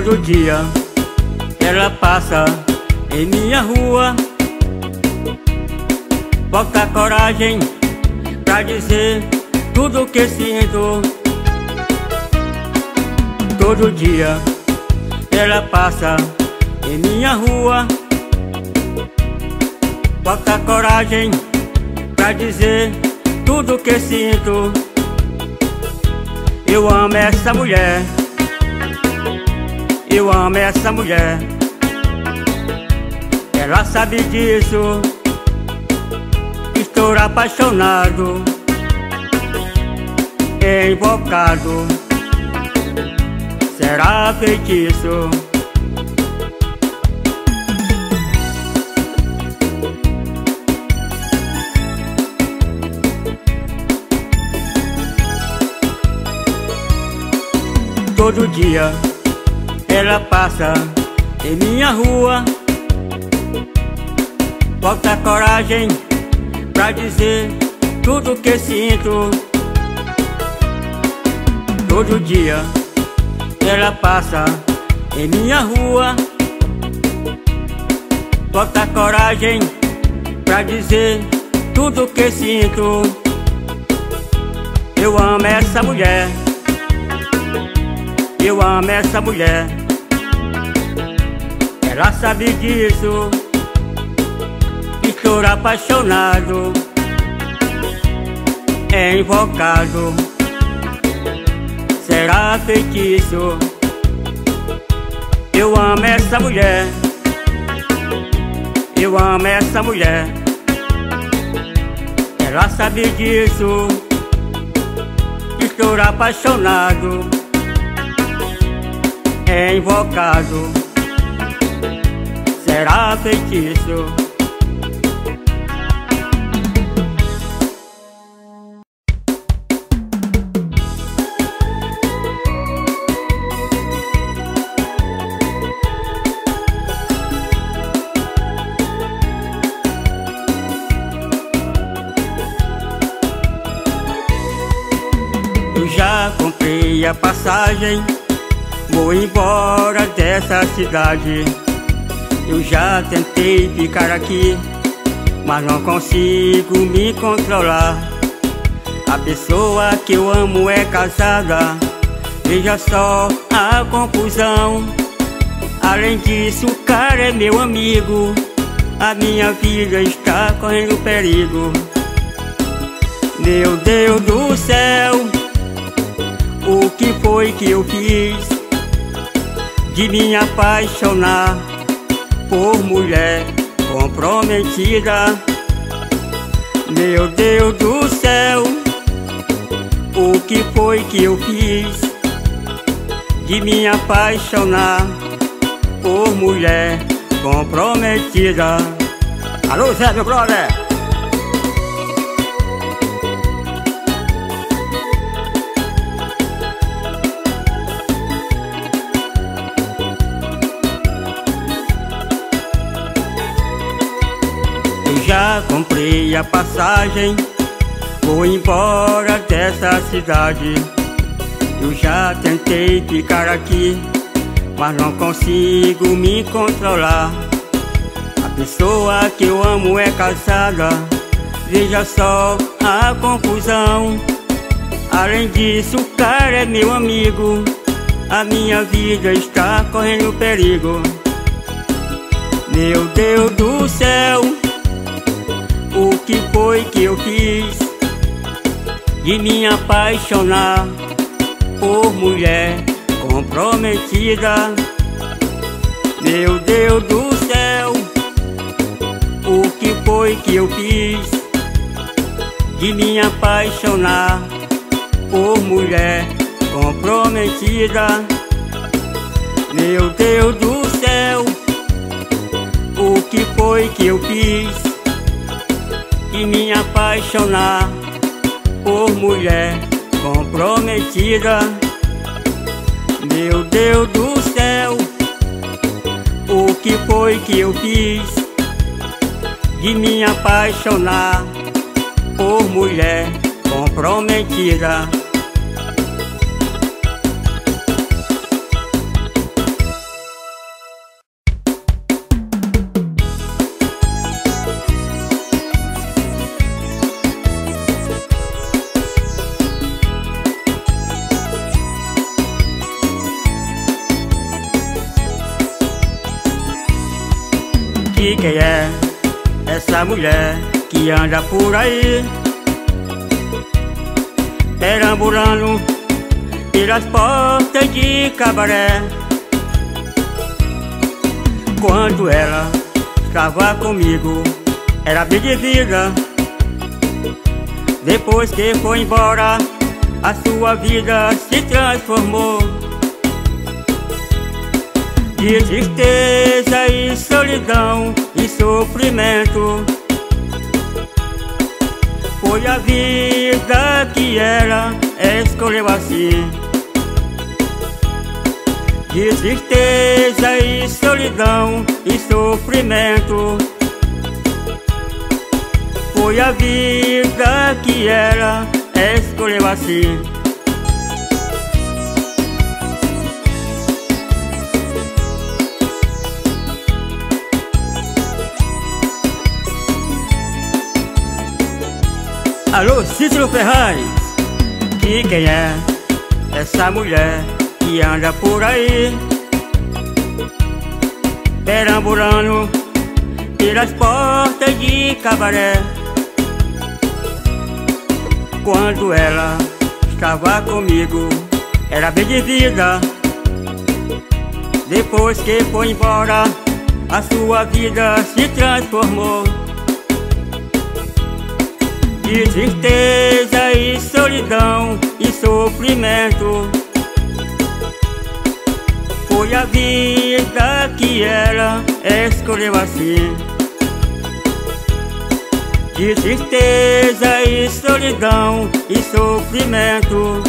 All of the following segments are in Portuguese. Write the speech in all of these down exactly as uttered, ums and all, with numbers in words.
Todo dia ela passa em minha rua, falta coragem pra dizer tudo que sinto. Todo dia ela passa em minha rua, falta coragem pra dizer tudo que sinto. Eu amo essa mulher, eu amo essa mulher, ela sabe disso. Estou apaixonado, invocado, será feitiço. Todo dia ela passa em minha rua, falta coragem pra dizer tudo que sinto. Todo dia ela passa em minha rua, falta coragem pra dizer tudo que sinto. Eu amo essa mulher, eu amo essa mulher, ela sabe disso. Estou apaixonado, invocado, será feitiço. Eu amo essa mulher, eu amo essa mulher, ela sabe disso. Estou apaixonado, invocado, será feitiço. Eu já comprei a passagem, vou embora dessa cidade. Eu já tentei ficar aqui, mas não consigo me controlar. A pessoa que eu amo é casada, veja só a confusão. Além disso, o cara é meu amigo, a minha vida está correndo perigo. Meu Deus do céu, o que foi que eu fiz de me apaixonar por mulher comprometida? Meu Deus do céu, o que foi que eu fiz de me apaixonar por mulher comprometida? Alô, Zé, meu brother! Já comprei a passagem, vou embora dessa cidade. Eu já tentei ficar aqui, mas não consigo me controlar. A pessoa que eu amo é casada, veja só a confusão. Além disso, o cara é meu amigo, a minha vida está correndo perigo. Meu Deus do céu, o que foi que eu fiz de me apaixonar por mulher comprometida? Meu Deus do céu, o que foi que eu fiz de me apaixonar por mulher comprometida? Meu Deus do céu, o que foi que eu fiz de me apaixonar por mulher comprometida? Meu Deus do céu, o que foi que eu fiz de me apaixonar por mulher comprometida? de quem é essa mulher que anda por aí, perambulando pelas portas de cabaré. Quando ela estava comigo, era bem de vida. Depois que foi embora, a sua vida se transformou de tristeza e solidão e sofrimento. Foi a vida que ela escolheu assim, de tristeza e solidão e sofrimento. Foi a vida que ela escolheu assim. Alô, Cícero Ferraz, de quem é essa mulher que anda por aí, perambulando pelas portas de cabaré? Quando ela estava comigo, era bem de vida. Depois que foi embora, a sua vida se transformou de tristeza e solidão e sofrimento. Foi a vida que ela escolheu assim, de tristeza e solidão e sofrimento.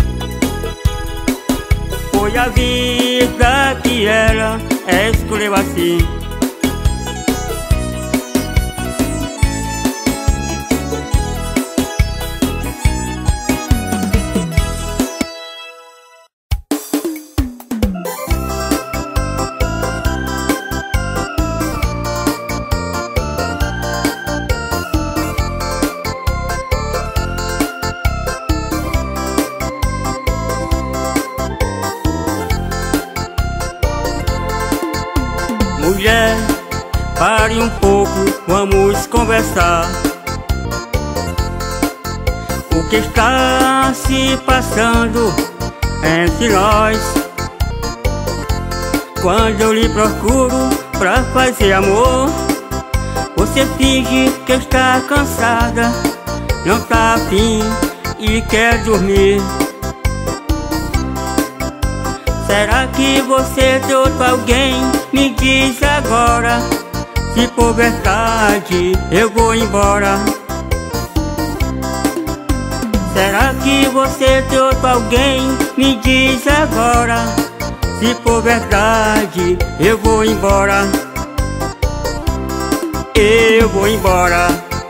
Foi a vida que ela escolheu assim. Mulher, pare um pouco, vamos conversar. O que está se passando entre nós? Quando eu lhe procuro pra fazer amor, você finge que está cansada, não tá afim e quer dormir. Será que você tem outro alguém? Me diz agora. Se for verdade, eu vou embora. Será que você tem outro alguém? Me diz agora. Se for verdade, eu vou embora. Eu vou embora.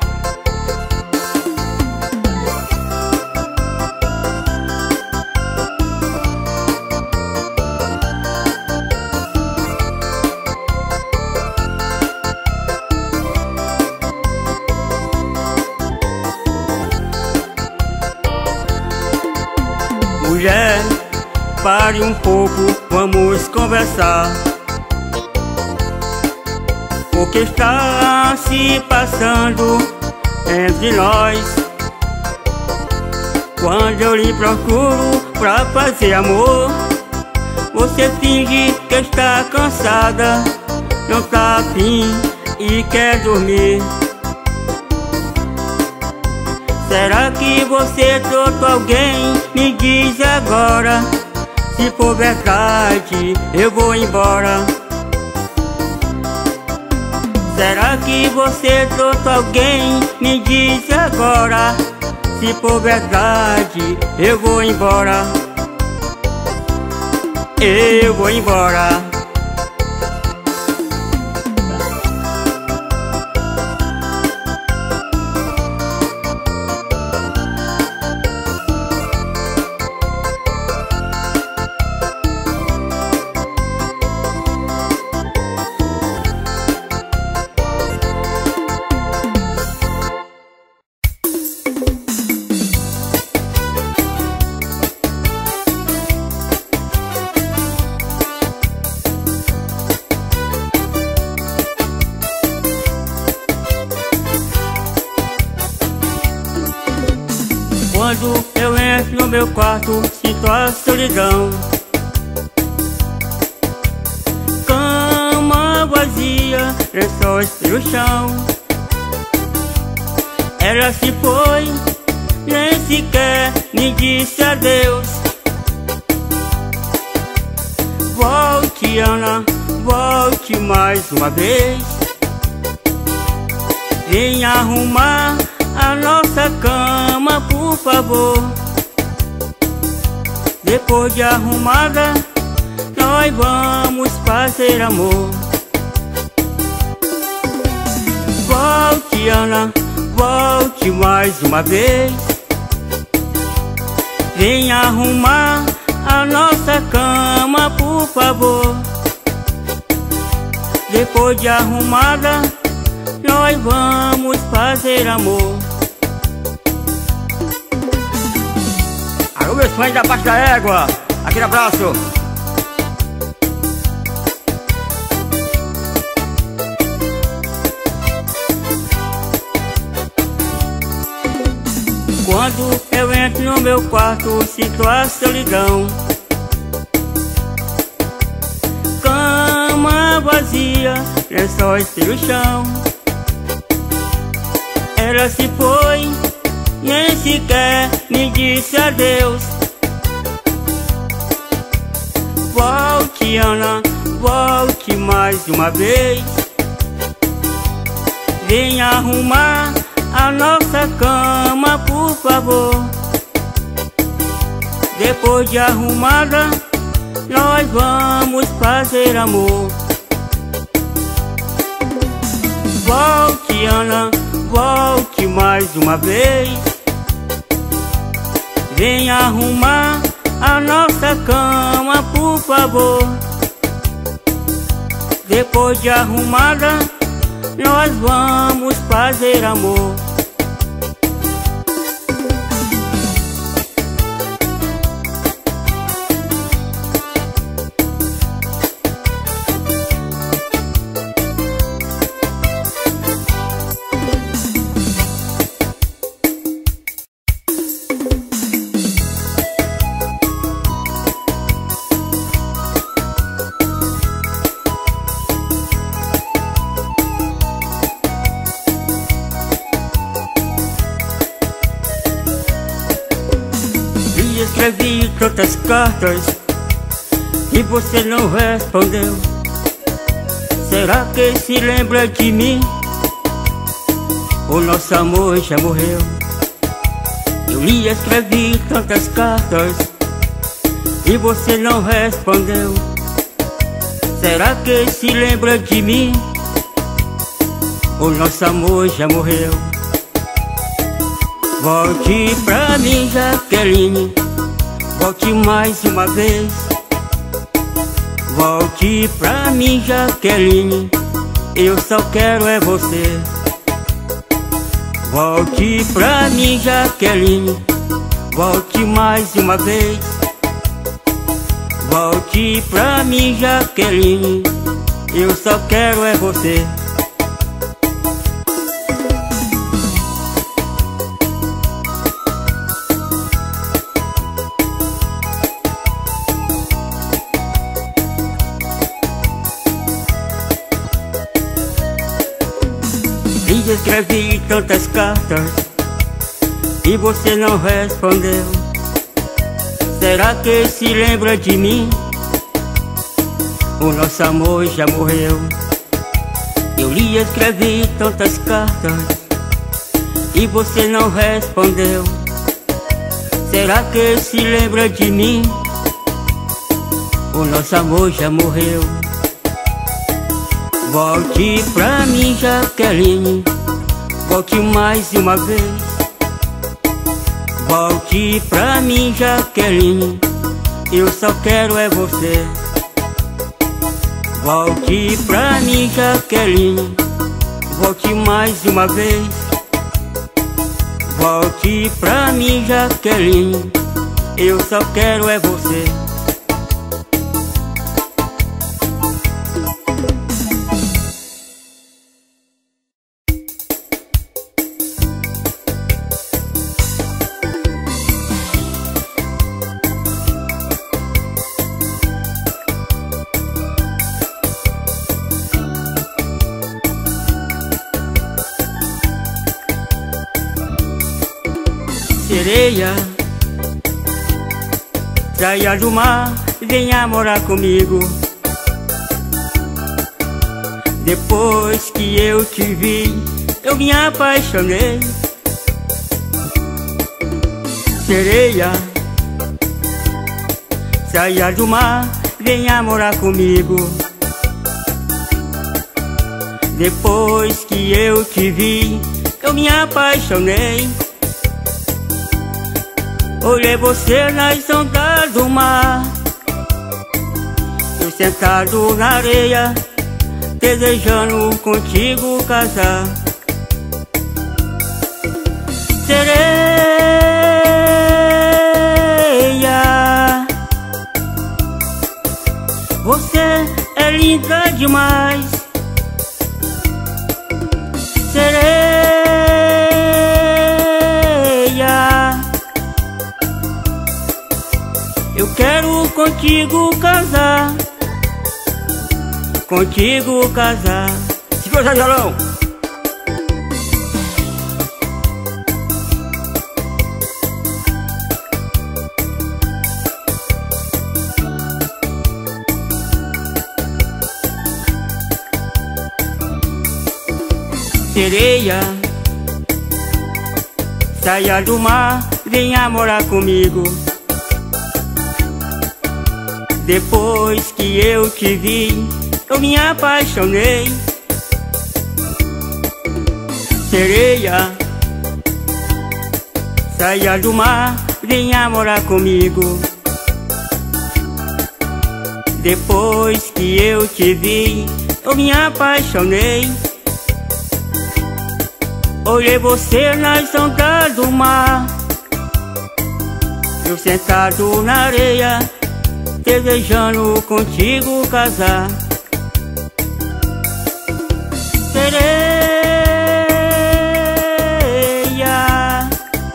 Mulher, pare um pouco, vamos conversar. O que está se passando entre nós? Quando eu lhe procuro pra fazer amor, você finge que está cansada, não tá afim e quer dormir. Será que você tem outro alguém? Me diz agora. Se for verdade, eu vou embora. Será que você tem outro alguém? Me diz agora. Se for verdade, eu vou embora. Eu vou embora. Quando eu entro no meu quarto, sinto a solidão. Cama vazia, lençóis pelo chão. Ela se foi, nem sequer me disse adeus. Volte, Ana, volte mais uma vez. Venha arrumar a nossa cama, por favor. Depois de arrumada, nós vamos fazer amor. Volte, Ana, volte mais uma vez. Venha arrumar a nossa cama, por favor. Depois de arrumada, nós vamos fazer amor. Alô, meus fãs da Baixa da Égua, aquele abraço. Quando eu entro no meu quarto, sinto a solidão. Cama vazia, lençóis pelo chão. Ela se foi, nem sequer me disse adeus. Volte, Ana, volte mais uma vez. Venha arrumar a nossa cama, por favor. Depois de arrumada, nós vamos fazer amor. Volte, Ana, volte mais uma vez. Venha arrumar a nossa cama, por favor. Depois de arrumada, nós vamos fazer amor. Escrevi tantas cartas e você não respondeu. Será que se lembra de mim? O nosso amor já morreu. Eu lhe escrevi tantas cartas e você não respondeu. Será que se lembra de mim? O nosso amor já morreu. Volte pra mim, Jaqueline, volte mais uma vez. Volte pra mim, Jaqueline, eu só quero é você. Volte pra mim, Jaqueline, volte mais uma vez. Volte pra mim, Jaqueline, eu só quero é você. Escrevi tantas cartas e você não respondeu. Será que se lembra de mim? O nosso amor já morreu. Eu lhe escrevi tantas cartas e você não respondeu. Será que se lembra de mim? O nosso amor já morreu. Volte pra mim, Jaqueline, volte mais uma vez. Volte pra mim, Jaqueline, eu só quero é você. Volte pra mim, Jaqueline, volte mais uma vez. Volte pra mim, Jaqueline, eu só quero é você. Sereia, saia do mar, venha morar comigo. Depois que eu te vi, eu me apaixonei. Sereia, saia do mar, venha morar comigo. Depois que eu te vi, eu me apaixonei. Olhei você nas ondas do mar, eu sentado na areia, desejando contigo casar. Sereia, você é linda demais. Sereia, eu quero contigo casar, contigo casar. Se for violão. Sereia, saia do mar, venha morar comigo. Depois que eu te vi, eu me apaixonei. Sereia, saia do mar, venha morar comigo. Depois que eu te vi, eu me apaixonei. Olhei você nas ondas do mar, eu sentado na areia, desejando contigo casar. Sereia,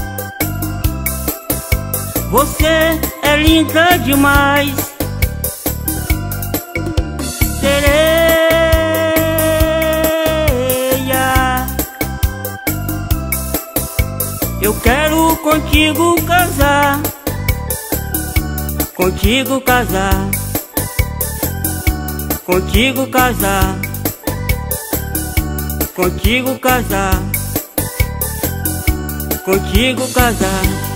você é linda demais. Sereia, eu quero contigo casar, contigo casar, contigo casar, contigo casar, contigo casar.